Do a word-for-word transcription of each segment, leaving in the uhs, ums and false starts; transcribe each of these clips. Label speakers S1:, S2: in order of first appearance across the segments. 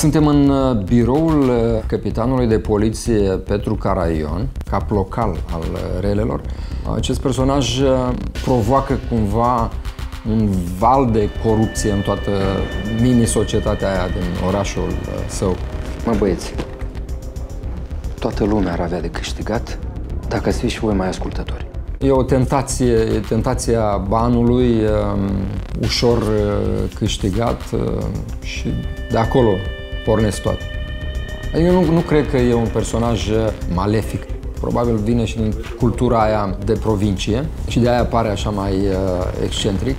S1: Suntem în biroul capitanului de poliție Petru Caraion, cap local al relelor. Acest personaj provoacă cumva un val de corupție în toată mini-societatea aia din orașul său.
S2: Mă, băieți, toată lumea ar avea de câștigat dacă ați fi și voi mai ascultători.
S1: E o tentație, e tentația banului, um, ușor uh, câștigat uh, și de acolo pornesc toate. Eu nu, nu cred că e un personaj malefic. Probabil vine și din cultura aia de provincie și de aia pare așa mai uh, excentric.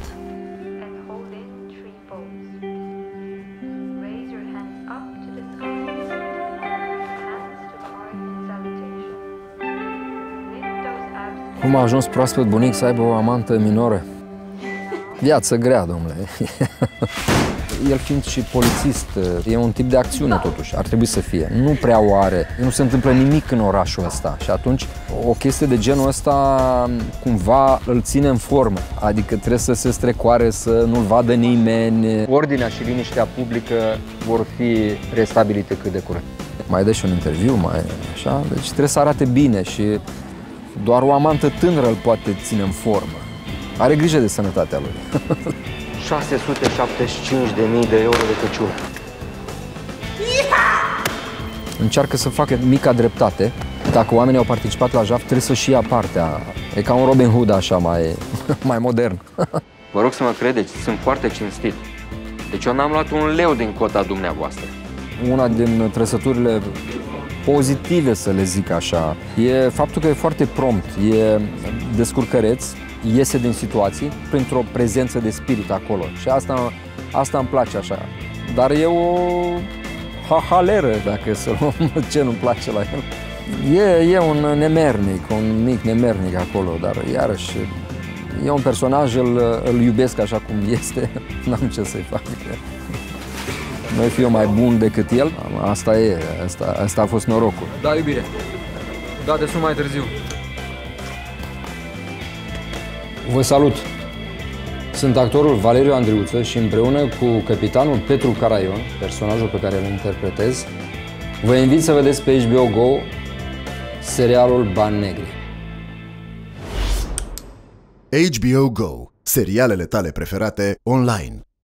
S1: Cum a ajuns proaspăt bunic să aibă o amantă minoră? Viață grea, domnule. El fiind și polițist, e un tip de acțiune totuși, ar trebui să fie. Nu prea o are, nu se întâmplă nimic în orașul ăsta și atunci o chestie de genul ăsta cumva îl ține în formă. Adică trebuie să se strecoare, să nu-l vadă nimeni. Ordinea și liniștea publică vor fi restabilite cât de curând. Mai dă și un interviu, mai așa, deci trebuie să arate bine și doar o amantă tânără îl poate ține în formă. Are grijă de sănătatea lui.
S2: șase sute șaptezeci și cinci de mii de euro de căciulă.
S1: Încearcă să facă mica dreptate. Dacă oamenii au participat la jaf, trebuie să-și ia partea. E ca un Robin Hood așa, mai, mai modern.
S2: Vă rog să mă credeți, sunt foarte cinstit. Deci eu n-am luat un leu din cota dumneavoastră.
S1: Una din trăsăturile pozitive, să le zic așa, e faptul că e foarte prompt, e descurcăreț, iese din situații printr-o prezență de spirit acolo și asta, asta îmi place așa. Dar e o hahaleră, dacă să luăm ce nu-mi place la el. E, e un nemernic, un mic nemernic acolo, dar iarăși e un personaj, îl, îl iubesc așa cum este, n-am ce să-i fac. Noi fiu mai bun decât el, asta e, asta, asta a fost norocul.
S3: Da, iubire, da, de sunt mai târziu.
S1: Vă salut! Sunt actorul Valeriu Andriuță și împreună cu capitanul Petru Caraion, personajul pe care îl interpretez, vă invit să vedeți pe H B O Go serialul Bani Negri.
S4: H B O Go. Serialele tale preferate online.